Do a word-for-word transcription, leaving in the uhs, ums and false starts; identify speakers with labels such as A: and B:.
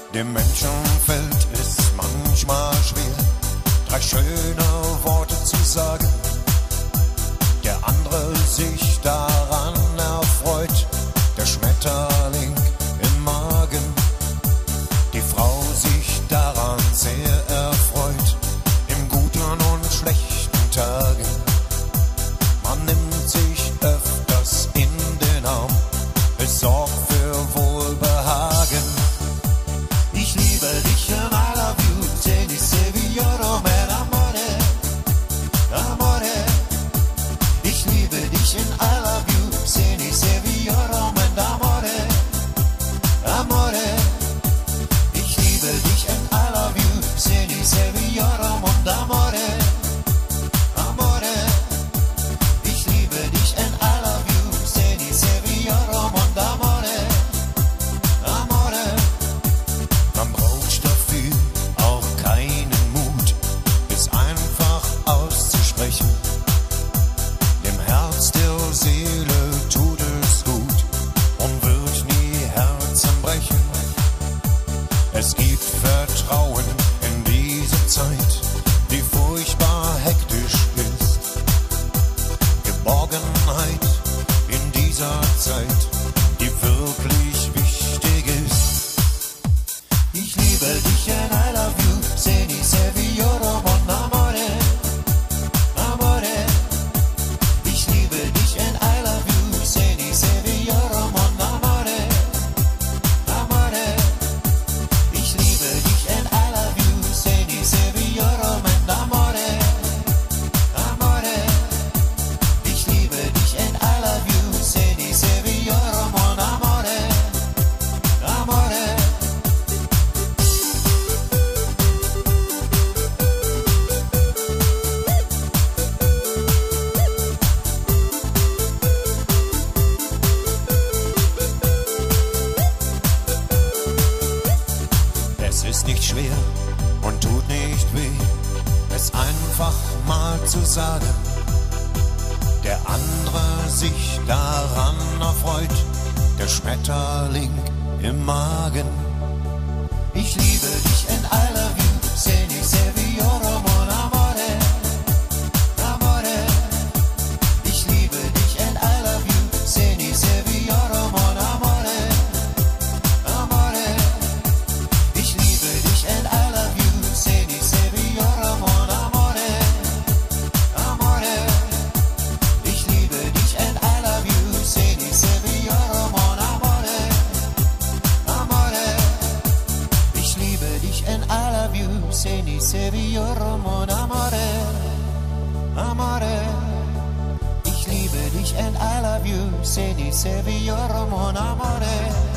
A: Dem Menschen fällt es manchmal schwer, drei schöne Worte zu sagen. Der andere sich daran erfreut, der Schmetterling im Magen. Die Frau sich daran sehr erfreut, im guten und schlechten Tagen. Man nimmt sich öfters in den Arm, es sorgt für Wohlbehagen. Ich liebe dich and I love you, te li severo men amore, amore. Ich liebe dich and I love you, te li severo men amore, amore. Ich liebe dich and I love you, te li severo men amore, amore. Ich liebe dich and I love you, te li severo men amore, amore. Man braucht dafür auch keinen Mut, es einfach auszusprechen. Dem Herz der Seele tut es gut und wird nie Herzen brechen. Es gibt Vertrauen in dieser Zeit, die furchtbar hektisch ist. Geborgenheit in dieser Zeit, die wirklich wichtig ist. Ich liebe dich and I love you, se ni severo mon amore, amore. Ich liebe dich and I love you, se ni severo mon amore, amore. Ich liebe dich and I love you, se ni severo mon amore, amore. Ich liebe dich and I love you, se ni severo mon amore, amore. Es ist nicht schwer und tut nicht weh, es einfach mal zu sagen. Der andere sich daran erfreut, der Schmetterling im Magen. Ich liebe dich and I love you, se ni severo mon amore, amore. Ich liebe dich and I love you, se ni severo mon amore, amore. Ich liebe dich and I love you, se ni severo mon amore, amore. Ich liebe dich and I love you, se ni severo mon amore, amore. Ich liebe dich and I love you, se ni severo mon amore, amore. Ich liebe dich and I love you, se ni severo mon amore.